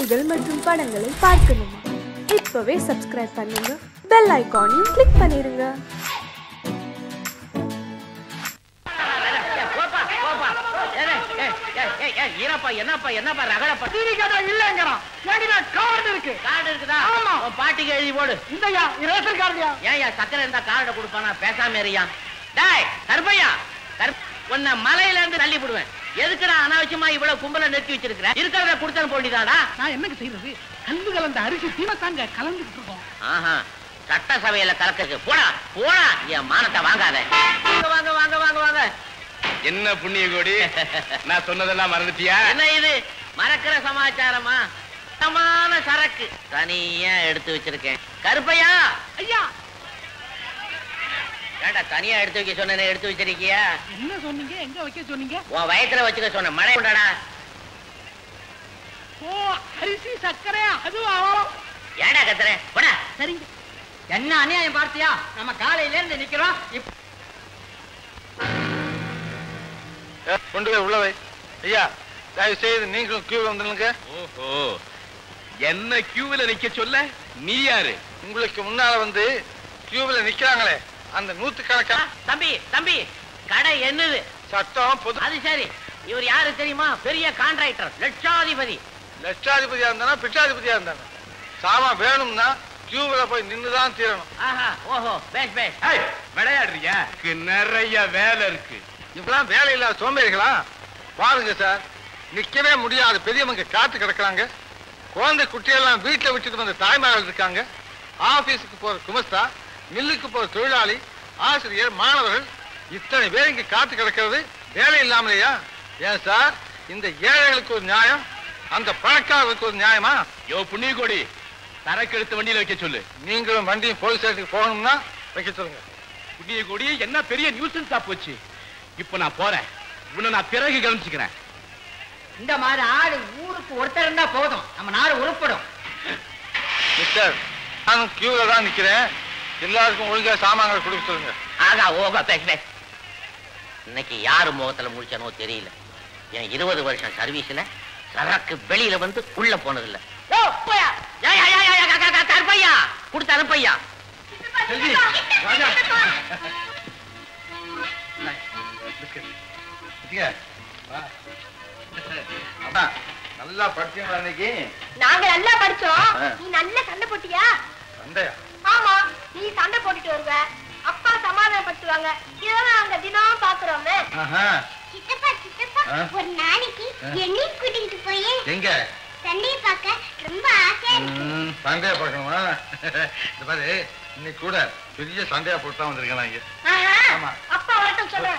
செய்திகள் மற்றும் படங்களை பார்க்கணுமா? இப்பவே சப்ஸ்கிரைப் பண்ணுங்க, பெல் ஐகானையும் கிளிக் பண்ணிருங்க. என்னப்பா ரகடப்பா இல்லங்கறான். ஏடினா கார்டு இருக்கு. கார்டு இருக்குதா? ஆமா. பாட்டிக்கு எழுதி போடு. India ration கார்டுயா. ஏன்யா சக்கரை இருந்தா கார்டு கொடுப்பானா? பேசாம இருயா. டேய் கருப்பையா, உன்னை மலையில இருந்து தள்ளி விடுவேன். எதுக்குடா அனாவசியமா இவ்வளவு கும்பல நிறுத்தி வச்சிருக்கிற? இருக்கிறத கொடுத்தன போண்டிதாடா. நான் என்னக்கு செய்யறது? கல்வி கலந்த அரிசி தீனத்தாங்க கலந்துட்டு இருக்கோம். ஆஹா, சட்டசபையில கலக்கு. போடா போடா, என் மானத்தை வாங்காத. வாங்க வாங்க வாங்க வாங்க. என்ன புண்ணிய கோடி, நான் சொன்னதெல்லாம் மறந்துட்டியா? என்ன இது மறக்கிற சமாச்சாரமா? சமான சரக்கு தனியா எடுத்து வச்சிருக்கேன். கருப்பையா ஐயா, ஏண்டா தனியா எடுத்து வைக்க சொன்ன, எடுத்து வச்சிருக்கியா? என்ன சொன்னீங்க? எங்க வைக்க சொன்னீங்க? உன் வயத்துல வச்சுக்க சொன்ன. மழை உண்டாடா. ஓ அரிசி சக்கரை அதுவா? ஏண்டா கத்துற? போடா. சரிங்க. என்ன அநியாயம் பார்த்தியா? நம்ம காலையில இருந்து நிக்கிறோம். கொண்டு போய் உள்ள வை. ஐயா தயவு செய்து நீங்களும் கியூ வந்துருங்க. ஓஹோ, என்ன கியூவில் நிக்க சொல்ல? நீ யாரு? உங்களுக்கு முன்னால வந்து கியூவில் நிக்கிறாங்களே அந்த 100 தம்பி தம்பி, கடை என்னது? சட்டம் பொது. அது சரி, இவர் யாரு தெரியுமா? பெரிய கான்ட்ராக்டர், லட்சாதிபதி. லட்சாதிபதியா இருந்தானா பிட்சாதிபதியா இருந்தானா சாமா வேணும்னா கியூவில் போய் நின்னுதான் தீரணும். ஆஹா, ஓஹோ, பேஷ் பேஷ். விளையாடுறியா? நிறைய வேலை இருக்கு. இப்பெல்லாம் வேலை இல்லாத சோம்பேறிகளா? பாருங்க சார், நிக்கவே முடியாது. பெரியவங்க காத்து கிடக்குறாங்க. குழந்தை குட்டியெல்லாம் வீட்டில் விட்டுட்டு வந்த தாய்மார்கள் இருக்காங்க. ஆபீஸுக்கு போற குமஸ்தா, மில்லுக்கு போற தொழிலாளி, ஆசிரியர், மாணவர்கள், இத்தனை பேர் இங்க காத்து கிடக்கிறது வேலை இல்லாமலையா? ஏன் சார், இந்த ஏழைகளுக்கு ஒரு நியாயம், அந்த பணக்காரர்களுக்கு ஒரு நியாயமா? யோ புண்ணிய கோடி, சரக்கு எடுத்து வண்டியில வைக்க சொல்லு. நீங்களும் வண்டியும் போலீஸ் ஸ்டேஷனுக்கு போகணும்னா வைக்க சொல்லுங்க. புண்ணிய கோடி, என்ன பெரிய நியூசன்ஸா போச்சு. இப்ப நான் போறேன், உன்னை நான் பிறகு கவனிச்சுக்கிறேன். இந்த மாதிரி ஆடு ஊருக்கு ஒருத்தர் இருந்தா போதும், நம்ம நாடு உருப்படும். மிஸ்டர், நானும் கியூல தான் நிக்கிறேன். எல்லாருக்கும் ஒழுங்கா சாமான்களை கொடுக்க சொல்லுங்க. ஆகா ஓகா, பேஷ் பேஷ். இன்னைக்கு யாரு முகத்துல முடிச்சனோ தெரியல. என் 20 வருஷம் சர்வீஸ்ல சரக்கு வெளியில வந்து உள்ள போனதில்லை. கருப்பையா கொடுத்த அனுப்பையா. நல்லா படிச்சீங்களா? இன்னைக்கு நாங்க நல்லா படிச்சோம். நீ நல்ல சண்டை போட்டியா? சண்டையா? ஆமா, நீ சண்டை போட்டுட்டு வருவ, அப்பா சமாதானப்படுத்துவாங்க. இதெல்லாம் நாங்க தினம் பாக்குறோமே. சித்தப்பா சித்தப்பா, ஒரு நாளைக்கு என்னையும் கூட்டிட்டு போய் எங்க சண்டையை பார்க்க ரொம்ப ஆசையா இருக்கு. சண்டையா பார்க்கணுமா? இந்த பாரு, இன்னைக்கு கூட பெரிய சண்டையா போட்டு தான் வந்திருக்கேன் இங்க. அப்பா வரட்டும் சொல்றேன்.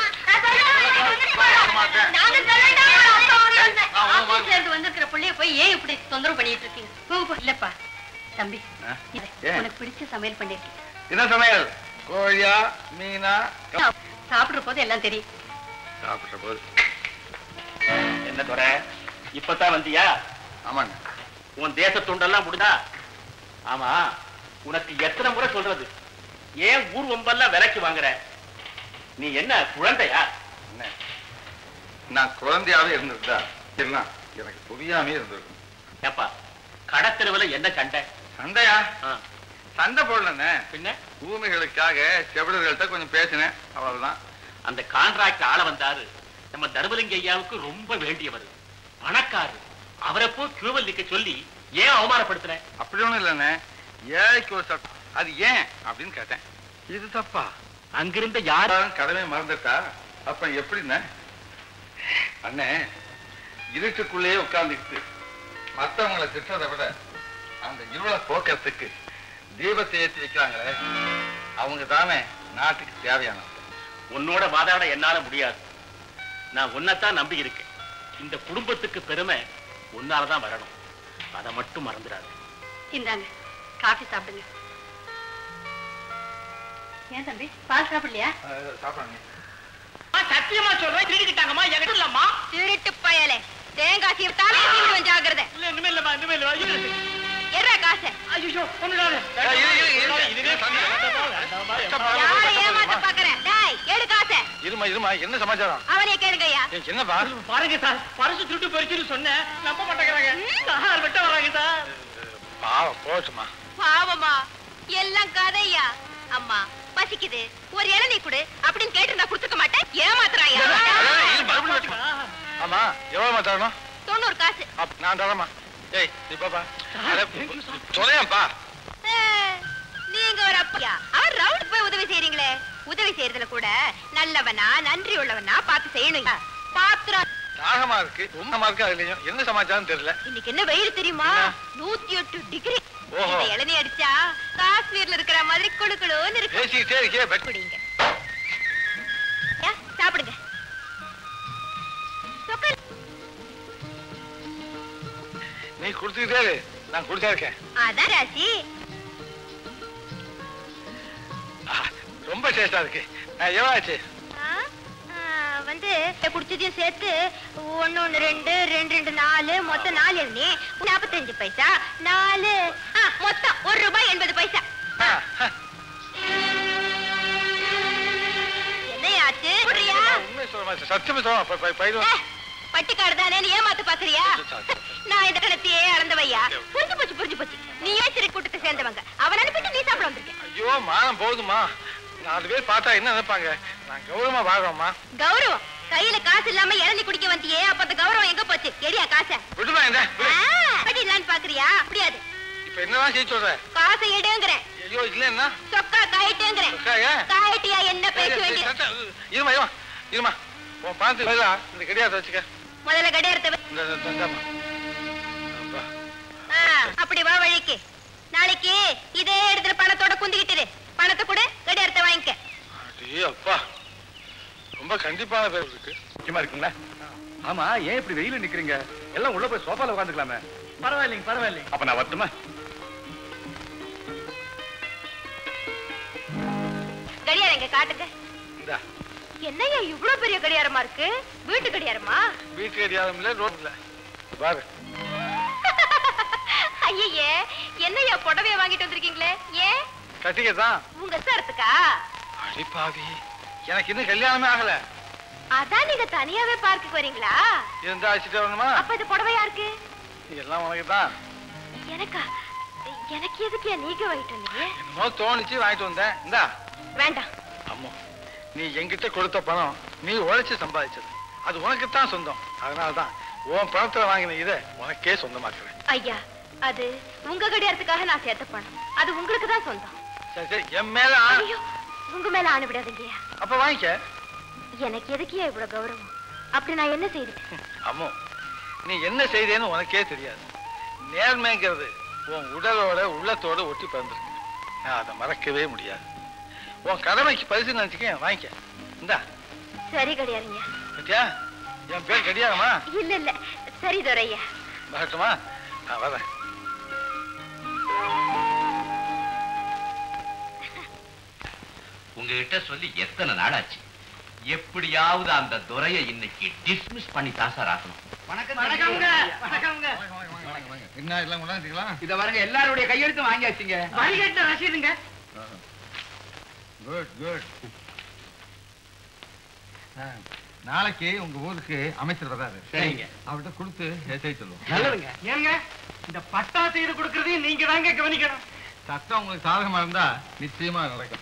வந்திருக்கிற பிள்ளைய போய் ஏன் இப்படி தொந்தரவு பண்ணிட்டு இருக்கீங்க? இல்லப்பா தம்பி, உனக்கு பிடிச்ச சமையல் பண்ணிருக்கேன். என்ன சமையல்? கோழியா மீனா? சாப்பிடுற போது எல்லாம் தெரியும். சாப்பிடுற போது என்ன துறை, இப்பதான் வந்தியா? ஆமாங்க. உன் தேச துண்டெல்லாம் முடிதா? ஆமா, உனக்கு எத்தனை முறை சொல்றது, ஏன் ஊர் ஒம்பெல்லாம் விலைக்கு வாங்குற? நீ என்ன குழந்தையா? என்ன, நான் குழந்தையாவே இருந்திருந்தா எல்லாம் எனக்கு புரியாமே இருந்திருக்கும். ஏப்பா, கடத்தெருவில் என்ன சண்டை? சண்டையா? சண்டை போடலண்ணே, பின்ன ஊமைகளுக்காக செவிலர்கள்ட்ட கொஞ்சம் பேசினேன், அவ்வளவுதான். அந்த கான்ட்ராக்ட் ஆள வந்தாரு, நம்ம தர்மலிங்க ஐயாவுக்கு ரொம்ப வேண்டியவர், பணக்காரரு. அவரை போ கியூவல் நிக்க சொல்லி ஏன் அவமானப்படுத்துற? அப்படி ஒண்ணும் இல்லைண்ணே, ஏழைக்கு ஒரு சட்டம், அது ஏன் அப்படின்னு கேட்டேன். இது தப்பா? அங்கிருந்த யாரும் கடமை மறந்துட்டா அப்ப எப்படின்னு அண்ணே, இருட்டுக்குள்ளேயே உட்கார்ந்துக்கிட்டு மற்றவங்களை திட்டதை விட அந்த இருளை போக்குறதுக்கு தீபத்தை ஏற்றி வைக்கிறாங்களே, அவங்க தானே நாட்டுக்கு தேவையானது. உன்னோட வாதாட என்னால முடியாது. நான் உன்னைத்தான் நம்பி இருக்கேன். இந்த குடும்பத்துக்கு பெருமை உன்னாலதான் வரணும், அதை மட்டும் மறந்துடாது. இந்தாங்க காஃபி சாப்பிடுங்க. ஏன் தம்பி, பால் சாப்பிடலையா? சாப்பிடுங்க. சத்தியமா சொல்றேன், திருடிக்கிட்டாங்கம்மா. என்கிட்ட இல்லம்மா. திருட்டு பயலே, தேங்காய் சீவிட்டாலே சீவிடுவேன், ஜாக்கிரதை. இல்ல, இனிமே இல்லம்மா, இனிமே இல்ல. எற காசு. ஐயோ, ஒண்ணுடாது. யாரை ஏமாத்த பாக்குறேன்? டேய், எடு காசு. இருமா இருமா, என்ன சமாச்சாரம்? அவனே கேளுங்கய்யா. என்னப்பா? பாருங்க சார், பரிசு திருட்டு போயிடுச்சுன்னு சொன்னேன், நம்ப மாட்டேங்கிறாங்க. பாவம் போட்டுமா. பாவமா? எல்லாம் கதையா? அம்மா பசிக்குது, ஒரு இளநீ கொடு அப்படின்னு கேட்டு நான் கொடுத்துக்க மாட்டேன். ஏமாத்துறாயா? ஆமா எவ்வளவு தரணும்? 90 காசு. நான் தரமா? ஏய் நீ பாப்பா சொல்லேன்ப்பா. நீங்க ஒரு அப்பா, அவர் ரவுண்ட் போய் உதவி செய்யறீங்களே, உதவி செய்யறதுல கூட நல்லவனா நன்றி உள்ளவனா பார்த்து செய்யணும். பாத்திரம் தாகமா இருக்கு, உண்மை இருக்கு. அதுலயும் என்ன சமாச்சாரம் தெரியல. இன்னைக்கு என்ன வெயில் தெரியுமா? 108 டிகிரி. ஓஹோ. இளநீ அடிச்சா காஷ்மீர்ல இருக்கிற மாதிரி குளுகுளுன்னு இருக்கு. பேசிக்கிட்டே இருக்கே குடிங்க, சாப்பிடுங்க. நீ குடுத்துக்கிட்டே இரு, நான் குடிச்சா இருக்கேன். அதான் ராசி. ரொம்ப டேஸ்டா இருக்கு. எவ்வளவு ஆச்சு? வந்து குடிச்சதையும் சேர்த்து 1 1 2 2 2 4 மொத்தம் 4 இளநீ 45 பைசா 4 மொத்தம் ₹1.80. என்னையாச்சு? உண்மை சொல்ல சத்தியமா சொல்ல பட்டிக்காடு தானே ஏமாத்து பாக்குறியா? நான் இந்த கணத்தையே அளந்தவையா. புரிஞ்சு போச்சு. நீ ஏசிரி கூட்டத்தை சேர்ந்தவங்க, அவன் அனுப்பிட்டு நீ சாப்பிட வந்திருக்க. ஐயோ மானம் போகுதுமா. 4 பேர் பார்த்தா என்ன நினைப்பாங்க? நான் கௌரவமா வாழ்றோம்மா. கௌரவம்? கையில காசு இல்லாம இளநீ குடிக்க வந்தியே, அப்ப அந்த கௌரவம் எங்க போச்சு? எடியா காசை விடுமா? இல்லான்னு பாக்குறியா? முடியாது. இப்ப என்னதான் செய்ய சொல்ற? காசை எடுங்கிறேன். ஐயோ இல்லன்னா சொக்கா காயிட்டுங்கிறேன். காயிட்டியா? என்ன பேச வேண்டிய? இருமா உன் பார்த்து இந்த கடியாரத்தை வச்சுக்க. முதல்ல கடியாரத்தை அப்படி வா வழிக்கு. நாளைக்கு இதே இடத்துல பணத்தோட குந்திக்கிட்டு பணத்தை கூட கடியாரத்தை வாங்கிக்க. அப்பா ரொம்ப கண்டிப்பான பேர் இருக்கு. முக்கியமா இருக்குங்களா? ஆமா, ஏன் இப்படி வெயில நிக்கிறீங்க? எல்லாம் உள்ள போய் சோஃபால உட்காந்துக்கலாமே. பரவாயில்லைங்க. அப்ப நான் வரட்டுமா? கடியாரம் இங்க காட்டுங்க. என்னையா இவ்வளவு பெரிய கடியாரமா இருக்கு? வீட்டு கடியாரமா? வீட்டு கடியாரம் இல்ல, ரோட்ல பாரு. ஐயே, என்னையா புடவைய வாங்கிட்டு வந்திருக்கீங்களே? ஏன்? கட்டிக்கதான். உங்க சாரத்துக்கா? அடிப்பாவி, எனக்கு இன்னும் கல்யாணமே ஆகல. அதான் நீங்க தனியாவே பார்க்கு வரீங்களா? இருந்தா அழைச்சிட்டு வரணுமா? அப்ப இது புடவை யாருக்கு? எல்லாம் உனக்கு தான். எனக்கா? எனக்கு எதுக்கு நீங்க வாங்கிட்டு வந்தீங்க? என்னமோ தோணிச்சு வாங்கிட்டு வந்தேன். இந்தா. வேண்டாம். அம்மா, நீ என்கிட்ட கொடுத்த பணம் நீ உழைச்சு சம்பாதிச்சது, அது உனக்குத்தான் சொந்தம். அதனாலதான் உன் பணத்துல வாங்கின இதை உனக்கே சொந்தமாக்குறேன். ஐயா, அது உங்க கடியாரத்துக்காக நான் சேர்த்த பணம், அது உங்களுக்கு தான் சொந்தம். சரி, என் மேல உங்க மேல ஆணை விடாதீங்க. அப்ப வாங்கிக்க. எனக்கு எதுக்கியா இவ்வளவு கௌரவம்? அப்படி நான் என்ன செய்தேன்? அம்மோ, நீ என்ன செய்தேன்னு உனக்கே தெரியாது. நேர்மைங்கிறது உன் உடலோட உள்ளத்தோட ஒட்டி பிறந்திருக்கு. நான் அதை மறக்கவே முடியாது. உன் கடமைக்கு பரிசு நினைச்சுக்க, வாங்கிக்க. இந்தா. சரி கடியாரங்க. பத்தியா, என் பேர் கடியாரமா? இல்ல, சரி துரையா. வரட்டுமா? நான் வரேன். உங்ககிட்ட சொல்லி எத்தனை நாள் ஆச்சு? எப்படியாவது அந்த துரையை இன்னைக்கு டிஸ்மிஸ் பண்ணி தாசார் ஆகணும். என்ன எல்லாம் கொண்டாந்துக்கலாம்? இத வரங்க, எல்லாருடைய கையெழுத்து வாங்கியாச்சுங்க. வரிகட்ட ரசீதுங்க. குட். நாளைக்கு உங்க ஊருக்கு அமைச்சர் வராரு. சரிங்க. அவர்கிட்ட கொடுத்து செய்ய சொல்லுவோம். நல்லதுங்க. ஏங்க இந்த பட்டா செய்து கொடுக்கறதையும் நீங்க தாங்க கவனிக்கணும். சட்டம் உங்களுக்கு சாதகமா இருந்தா நிச்சயமா நடக்கும்.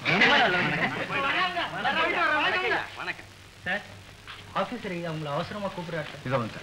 வணக்கம் சார். ஆபீசர் உங்களை அவசரமா கூப்பிடுறாரு. இதை வந்து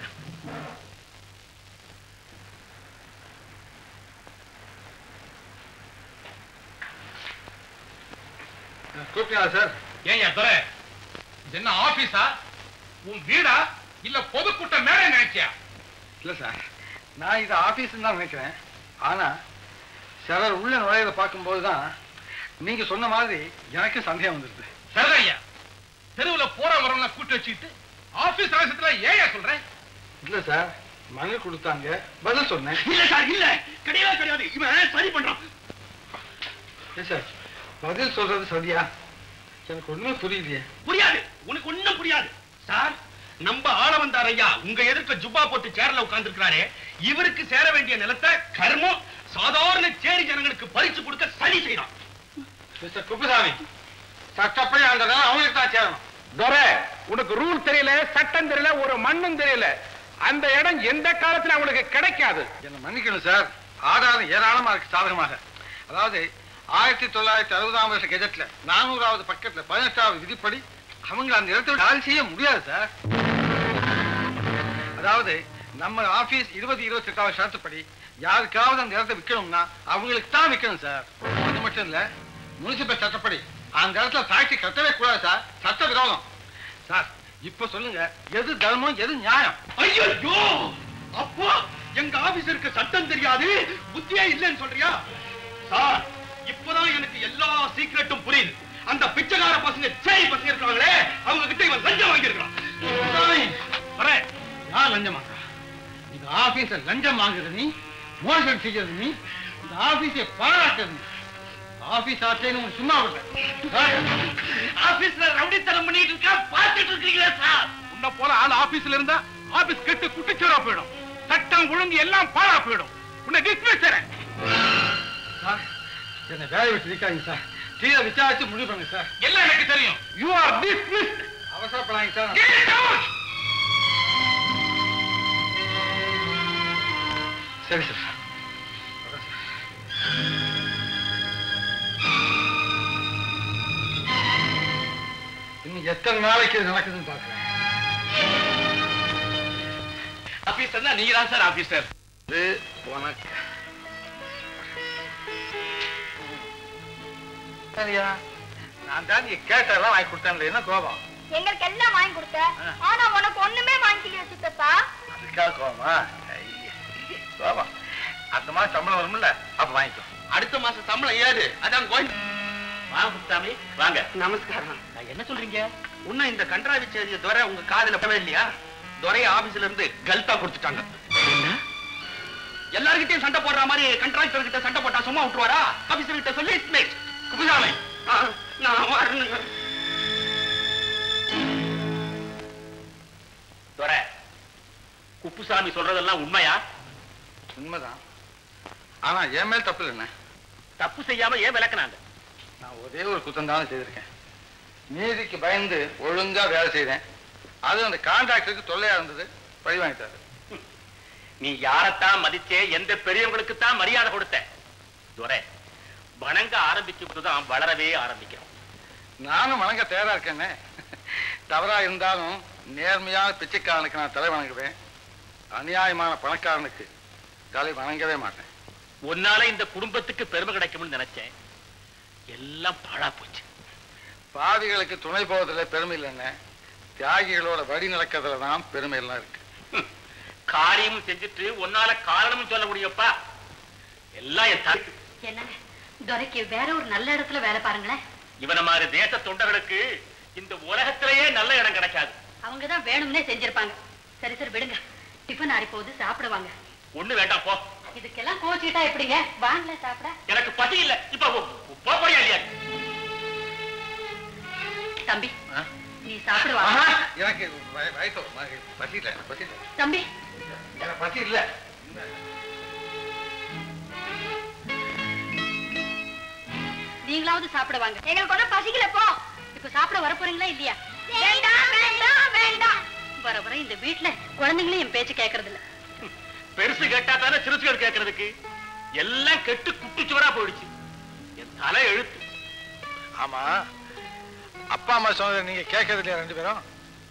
கூப்பிட்டா சார்? ஏன் துரை, இது என்ன ஆபீஸா, உன் வீடா இல்ல பொதுக்கூட்டம் மேல நினைச்சியா? இல்ல சார், நான் இதை ஆபீஸ் தான் நினைக்கிறேன். ஆனா சிலர் உள்ள நுழையதை பார்க்கும்போதுதான் நீங்க சொன்ன மாதிரி எனக்கு சந்தேகம் வந்துருது. சரியா, தெருவுல போற வரவங்க கூட்டி வச்சுக்கிட்டு ஆபீஸ் அவசரத்துல ஏயா சொல்றேன்? இல்ல சார், மனு கொடுத்தாங்க, பதில் சொன்னேன். இல்ல சார், இல்ல கிடையாது, இவன் சரி பண்றான். சார், பதில் சொல்றது சரியா? எனக்கு ஒண்ணுமே புரியலையே. புரியாது, உனக்கு ஒண்ணும் புரியாது சார். நம்ம ஆள வந்தார் ஐயா, உங்க எதிர்க்க ஜுப்பா போட்டு சேர்ல உட்கார்ந்து இருக்கிறாரே, இவருக்கு சேர வேண்டிய நிலத்தை கர்மம் சாதாரண சேரி ஜனங்களுக்கு பறிச்சு கொடுக்க சரி செய்யறான். மிஸ்டர் குப்புசாமி, சட்டப்படி அந்த நிலம் அவங்களுக்கு தான் சேரணும். துரை, உனக்கு ரூல் தெரியல, சட்டம் தெரியல, ஒரு மண்ணும் தெரியல. அந்த இடம் எந்த காலத்துல அவங்களுக்கு கிடைக்காது. என்ன மன்னிக்கணும் சார், ஆதாரம் ஏராளமா இருக்கு சாதகமாக. அதாவது 1960ஆம் வருஷ கெஜெட்ல 400வது பக்கத்துல 18வது விதிப்படி அவங்க அந்த இடத்தை காலி செய்ய முடியாது சார். அதாவது நம்ம ஆபீஸ் 20-28வது ஷரத்துப்படி யாருக்காவது அந்த இடத்தை விற்கணும்னா அவங்களுக்கு தான் விற்கணும் சார். அது மட்டும் இல்ல, முனிசிபல் சட்டப்படி அந்த இடத்துல ஃபேக்டரி கட்டவே கூடாது சார். சட்ட விரோதம் சார். இப்ப சொல்லுங்க, எது தர்மம், எது நியாயம்? ஐயோ, அப்போ எங்க ஆபீசருக்கு சட்டம் தெரியாது, புத்தியே இல்லைன்னு சொல்றியா? சார், இப்பதான் எனக்கு எல்லா சீக்ரெட்டும் புரியுது. அந்த பிச்சைக்கார பசங்க சேய் பசங்க இருக்காங்களே, அவங்க கிட்ட இவன் லஞ்சம் வாங்கி இருக்கான். யார் லஞ்சம் வாங்குறா? இந்த ஆபீஸ லஞ்சம் வாங்குறது நீ, மோசடி செய்யறது நீ, இந்த ஆபீஸை பாராட்டுறது நீ. ஆபீஸ் ஆட்சின்னு சும்மா ஆபீஸ்ல ரவுடித்தனம் பண்ணிட்டு இருக்கா, பார்த்துட்டு இருக்கீங்களா சார்? உன்ன போல ஆள் ஆபீஸ்ல இருந்தா ஆபீஸ் கெட்டு குட்டிச்சோரா போயிடும், சட்டம் ஒழுங்கு எல்லாம் பாழா போயிடும். உன்னை டிஸ்மிஸ் செய்றேன். என்ன வேலை விட்டு இருக்காங்க சார். கீழே விசாரிச்சு முடிவு பண்ணுங்க சார். எல்லாம் எனக்கு தெரியும். You are dismissed. அவசரப்படாங்க சார். சரி சார். இன்னும் எத்தனை நாளைக்கு இது நடக்குதுன்னு பாக்குறேன். ஆபீசர் தான் நீங்க தான் சார் ஆபீசர். சரியா, நான் தான் நீ கேட்டெல்லாம் வாங்கி கொடுத்தேன். என்ன கோபம்? எங்களுக்கு எல்லாம் வாங்கி கொடுத்த, ஆனா உனக்கு ஒண்ணுமே வாங்கிக்கலையா சித்தப்பா? அதுக்காக கோபமா? கோபம் அடுத்த மாசம் சம்பளம் வரும்ல, அப்ப வாங்கிக்கோ. அடுத்த மாசம் சம்பளம் ஏது? அதான் கோயில். வாங்க முத்தாமி, வாங்க. நமஸ்காரம். என்ன சொல்றீங்க? இன்னும் இந்த கன்றாவி செய்திய துரை உங்க காதுல படவே இல்லையா? துரை ஆபீஸ்ல இருந்து கல்தா கொடுத்துட்டாங்க. எல்லார்கிட்டயும் சண்டை போடுற மாதிரி கண்ட்ராக்டர் கிட்ட சண்டை போட்டா சும்மா விட்டுருவாரா? ஆபீசர் கிட்ட சொல்லி குப்புசாமி, நான் வரணுங்க. துரை, குப்புசாமி சொல்றதெல்லாம் உண்மையா? உண்மைதான். ஆனா என் மேல் தப்பு இல்லை. தப்பு செய்யாம ஏன் விளக்குனாங்க? நான் ஒரே ஒரு குற்றம் தான் செய்திருக்கேன். நீதிக்கு பயந்து ஒழுங்கா வேலை செய்தேன். அது அந்த கான்ட்ராக்டருக்கு தொல்லையா இருந்தது, பழி வாங்கிட்டாரு. நீ யாரத்தான் மதிச்சே, எந்த பெரியவங்களுக்கு தான் மரியாதை கொடுத்த? துரை, வணங்க ஆரம்பிச்சுதான் வளரவே ஆரம்பிக்கிறோம். நானும் வணங்க தயாரா இருக்கேன்னு. தவறா இருந்தாலும் நேர்மையான பிச்சைக்காரனுக்கு நான் தலை வணங்குவேன். அநியாயமான பணக்காரனுக்கு தலை வணங்கவே மாட்டேன். உன்னால இந்த குடும்பத்துக்கு பெருமை கிடைக்கும்னு நினைச்சேன், எல்லாம் பாழா போச்சு. பாவிகளுக்கு துணை போவதில்லை பெருமை இல்லைன்னு, தியாகிகளோட வழி நடக்கிறதுல தான் பெருமை எல்லாம் இருக்கு. காரியமும் செஞ்சுட்டு உன்னால காரணமும் சொல்ல முடியப்பா? எல்லாம் என் தாக்கு. என்னங்க துரைக்கு வேற ஒரு நல்ல இடத்துல வேலை பாருங்களேன். இவன மாதிரி தேச தொண்டர்களுக்கு இந்த உலகத்திலேயே நல்ல இடம் கிடைக்காது. அவங்கதான் வேணும்னே செஞ்சிருப்பாங்க. சரி சரி விடுங்க, டிஃபன் ஆறி போகுது, சாப்பிடுவாங்க. ஒண்ணு வேண்டாம் போ. இதுக்கெல்லாம் கோச்சிட்டா எப்படிங்க? வாங்கல சாப்பிட. எனக்கு பசி இல்ல. இப்ப போறியா இல்லையா? தம்பி நீ சாப்பிடுவா. எனக்கு வயசு பசி இல்லை. பசி இல்லை தம்பி, எனக்கு பசி இல்லை. நீங்களாவது சாப்பிடுவாங்க. எங்களுக்கு ஒன்றும் பசிக்கல போ. இப்ப சாப்பிட வர போறீங்களா இல்லையா? வேண்டாம் வேண்டாம் வேண்டாம். வர வர இந்த வீட்டுல குழந்தைங்களும் என் பேச்சு கேட்கறது இல்ல. பெருசு கேட்டா தானே சிறுசுகள் கேட்கறதுக்கு. எல்லாம் கெட்டு குட்டிச்சுவரா போயிடுச்சு. என் தலை எழுத்து. ஆமா, அப்பா அம்மா சொன்னதை நீங்க கேட்கறது இல்லையா ரெண்டு பேரும்?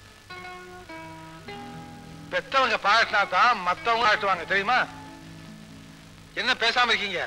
பெத்தவங்க பாராட்டினா தான் மத்தவங்க பாராட்டுவாங்க, தெரியுமா? என்ன பேசாம இருக்கீங்க?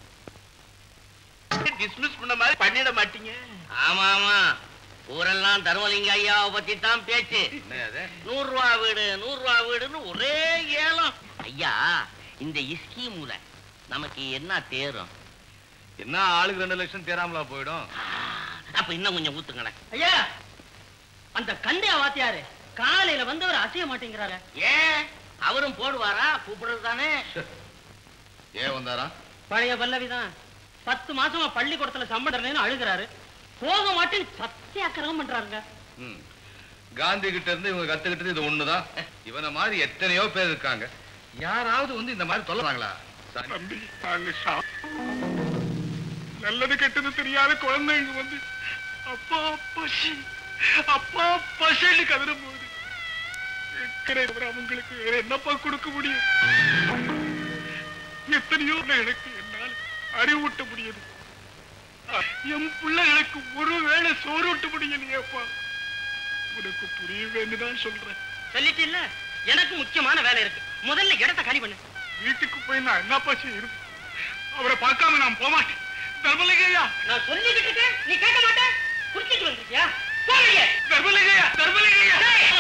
டிஸ்மிஸ் பண்ண மாதிரி பண்ணிட மாட்டீங்க. ஆமா ஆமா, ஊரெல்லாம் தர்மலிங்க ஐயாவை பத்தி தான் பேச்சு. 100 ரூபா வீடு 100 ரூபா வீடுன்னு ஒரே ஏலம். ஐயா, இந்த இஸ்கி மூலை நமக்கு என்ன தேரும்? என்ன ஆளுக்கு 2 லட்சம் தேராமலா போயிடும். அப்ப இன்னும் கொஞ்சம் ஊத்துங்களேன். ஐயா, அந்த கண்டையா வாத்தியாரு காலையில வந்தவர் அசைய மாட்டேங்கிறாரு. ஏன் அவரும் போடுவாரா? கூப்பிடுறது தானே. ஏன் வந்தாரா? பழைய பல்லவிதான். 10 மாசமா பள்ளிக்கூடத்துல சம்பளம் அழுகிறாரு. போக மாட்டேன்னு சத்தியாக்கிரகம் பண்றாருங்க. காந்தி கிட்ட இருந்து இவங்க கத்துக்கிட்டது இது ஒண்ணுதான். இவனை மாதிரி எத்தனையோ பேர் இருக்காங்க. யாராவது வந்து இந்த மாதிரி சொல்லுவாங்களா? நல்லது கெட்டது தெரியாத குழந்தைங்க வந்து அப்பா பசி அப்பா பசின்னு கதறும் போது அவங்களுக்கு வேற என்னப்பா கொடுக்க முடியும்? எத்தனையோ எனக்கு என்னால் அறிவூட்ட முடியுது. என் பிள்ளைகளுக்கு ஒருவேளை சோறுட்ட முடியலையேப்பா. உனக்கு புரியுவேன்னு தான் சொல்றேன். சொல்லிட்டு இல்ல, எனக்கு முக்கியமான வேலை இருக்கு. முதல்ல இடத்தை காலி பண்ணு. வீட்டுக்கு போய் நான் என்னப்பா செய்யணும்? அவரை பார்க்காம நான் போக மாட்டேன். தர்மலிங்கையா, நான் சொல்லிக்கிட்டு இருக்கேன், நீ கேட்க மாட்டேன். குடிச்சிட்டு வந்திருக்கியா? போறீங்க. தர்மலிங்கையா, தர்மலிங்கையா.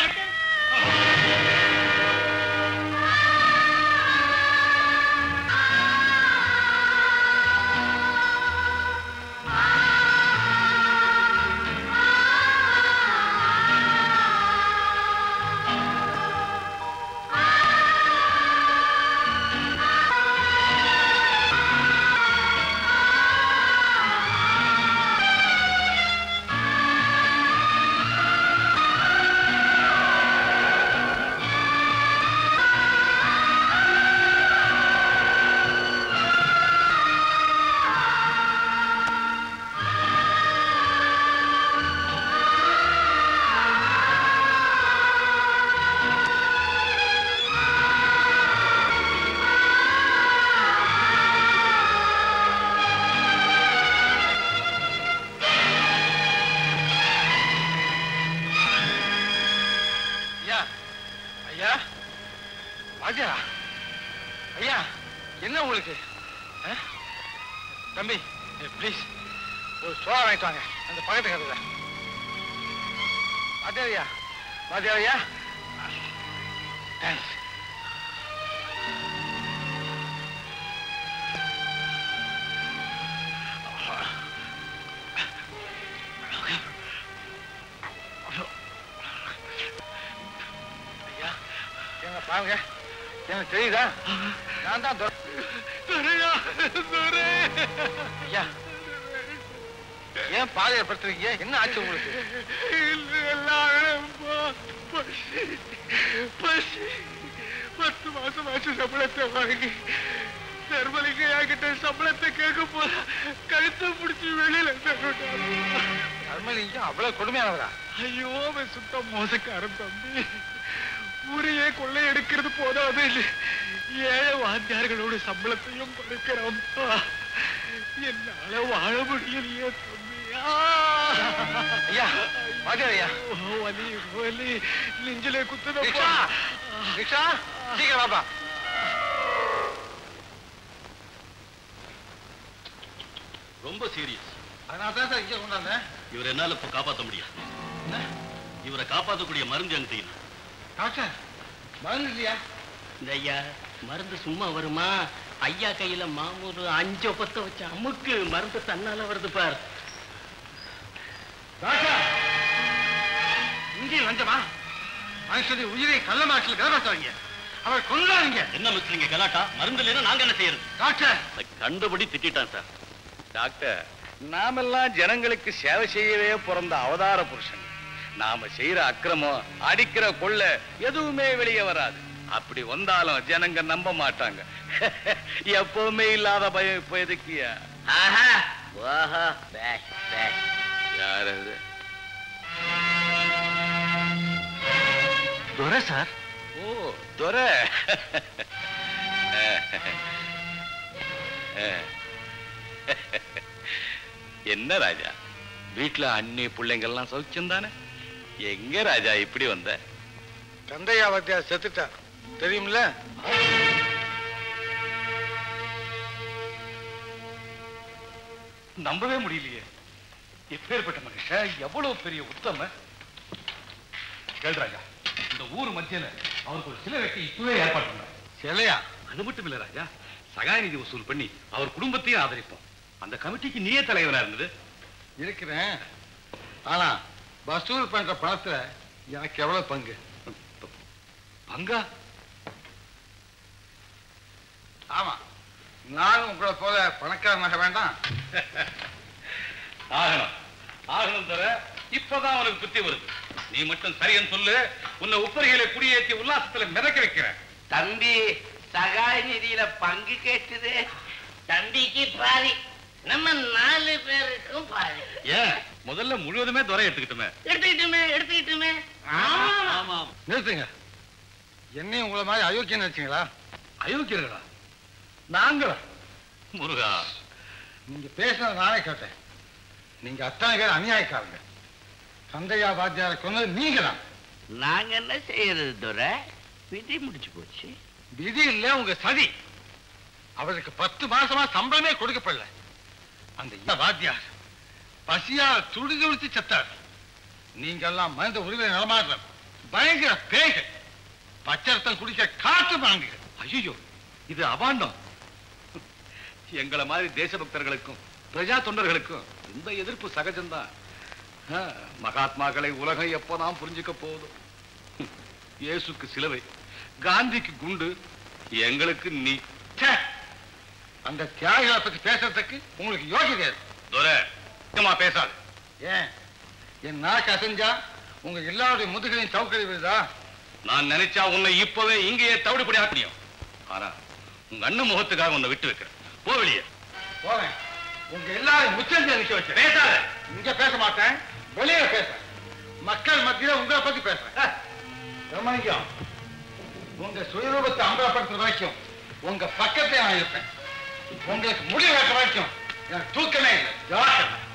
என்ன உங்களுக்கு தம்பி, ப்ளீஸ் ஒரு சோழ வாங்கிட்டு வாங்க அந்த பக்கத்து கதையில. வாத்தியாரியா, வாத்தியாரியா, தேங்க்ஸ். ஐயா என்ன பாருங்க, எனக்கு தெரியுதா? நான் தான் ஐயா. ஏன் பாதையை படுத்துறீங்க? என்ன ஆச்சு உங்களுக்கு? பத்து மாசம் ஆச்சு சம்பளத்தை வாங்கி தர்மலிங்கையா கிட்ட சம்பளத்தை கேட்க போல கழுத்தை பிடிச்சி வெளியில தர்மலிங்கம் அவ்வளவு கொடுமையானவரா? ஐயோ, அவன் சுத்த மோசக்காரன் தம்பி. ஊரையே கொள்ளை எடுக்கிறது போதாது, ஏழை வாத்தியார்களோட சம்பளத்தையும் கொடுக்கிறான். என்னால வாழ முடியலையே தம்பியா. ஐயா, வாத்தியாரையா, வலி வலி நெஞ்சிலே குத்துதப்பா. ரிக்ஷா, சீக்கிரம் வாப்பா. ரொம்ப சீரியஸ். அதனால தான் சார் இங்கே கொண்டாந்தேன். இவரை என்னால இப்ப காப்பாற்ற முடியாது. இவரை காப்பாற்றக்கூடிய மருந்து எனக்கு இல்லை. டாக்டர், மருந்து இல்லையா? இந்த ஐயா மருந்து சும்மா வருமா? ஐயா கையில மாமூரு 5 பத்த வச்ச அமுக்கு மருந்து தன்னால வருது பார். டாக்டர், இங்கே லஞ்சமா? மனுஷனை உயிரை கள்ள மாற்றில் கலமாத்தாங்க. அவர் கொண்டாங்க. என்ன மிஸ்லிங்க கலாட்டா? மருந்து இல்லைன்னா நாங்க என்ன செய்யறது? டாக்டர், கண்டபடி திட்டான் சார். டாக்டர், நாமெல்லாம் ஜனங்களுக்கு சேவை செய்யவே பிறந்த அவதார புருஷன். நாம செய்யற அக்கிரமம், அடிக்கிற கொள்ள எதுவுமே வெளியே வராது. அப்படி வந்தாலும் ஜனங்க நம்ப மாட்டாங்க. எப்பவுமே இல்லாத பயம் இப்ப எதுக்கியா? யார் அது? துரை சார். ஓ, துரை. என்ன ராஜா, வீட்டுல அண்ணி பிள்ளைங்கள்லாம் சௌக்கியம் தானே? எங்க ராஜா இப்படி வந்த? தந்தையா வாத்தியா செத்துட்டா தெரியுமில்ல? நம்பவே முடியலையே. எப்பேற்பட்ட மனுஷன், எவ்வளவு பெரிய உத்தம. கேள்ராஜா, இந்த ஊர் மத்தியில அவருக்கு ஒரு சிலை வைக்க இப்பவே ஏற்பாடு பண்ண. சிலையா? அது மட்டும் இல்ல ராஜா, சகாய நிதி வசூல் பண்ணி அவர் குடும்பத்தையும் ஆதரிப்போம். அந்த கமிட்டிக்கு நீயே தலைவரா இருந்தது. இருக்கிறேன். ஆனா வசூல் பண்ற பணத்துல எனக்கு எவ்வளவு பங்கு? பங்கா? ஆமா, நானும் உங்களை போல பணக்காரனாக வேண்டாம். ஆகணும் ஆகணும் தர. இப்பதான் அவனுக்கு புத்தி வருது. நீ மட்டும் சரியன்னு சொல்லு, உன்னை உப்பரிகளை குடியேற்றி உல்லாசத்துல மிதக்க வைக்கிறேன். தம்பி, சகாய நிதியில பங்கு கேட்டுது. தம்பிக்கு பாதி, நம்ம 4 பேருக்கும் பாதி. ஏன் முதல்ல முழுவதுமே துறை எடுத்துக்கிட்டுமே. நிறுத்துங்க. என்னையும் உங்களை மாதிரி அயோக்கியம் நினைச்சீங்களா? அயோக்கியர்களா? நாங்களா? முருகா, நீங்க பேசினது நானே கேட்டேன். நீங்க அத்தனை பேர் அநியாயக்காரங்க. சந்தையா வாத்தியாரை கொண்டது நீங்க தான். நாங்க என்ன செய்யறது துரை? விதி முடிச்சு போச்சு. விதி இல்ல, உங்க சதி. அவருக்கு 10 மாசமா சம்பளமே கொடுக்கப்படல. அந்த வாத்தியார் பசியா துடி துடித்து செத்தார். நீங்க எல்லாம் மனித உரிமை நடமாடுற பயங்கர பேய்கள். பச்சரத்தம் குடிக்க காத்து வாங்குங்க. ஐயோ, இது அபாண்டம். எங்களை மாதிரி தேசபக்தர்களுக்கும் பிரஜா தொண்டர்களுக்கும் இந்த எதிர்ப்பு சகஜம்தான். மகாத்மாக்களை உலகம் எப்பதான் புரிஞ்சுக்க போதும். இயேசுக்கு சிலுவை, காந்திக்கு குண்டு, எங்களுக்கு நீ. அந்த தியாகிகளை பத்தி பேசுறதுக்கு உங்களுக்கு யோகிதை பேசாது. ஏன் என் நாக்கு அசைஞ்சா உங்க எல்லாருடைய முதுகளையும் சவுக்கடி விழுதா? நான் நினைச்சா உன்னை இப்பவே இங்கேயே தவிடுபடி ஆக்க முடியும். ஆனா உங்க அண்ணன் முகத்துக்காக உன்னை விட்டு வைக்கிறேன். போ வெளியே. போவேன். உங்க எல்லாரும் முச்சந்தி நிக்க வச்சு பேசாத. இங்க பேச மாட்டேன், வெளியே பேசுறேன். மக்கள் மத்தியில உங்களை பத்தி பேசுறேன். ரமணிக்கம், உங்க சுயரூபத்தை அம்பலப்படுத்துற வரைக்கும் உங்க பக்கத்தை நான் இருப்பேன். உங்களுக்கு முடிவு வைக்கிற வரைக்கும் எனக்கு தூக்கமே இல்லை.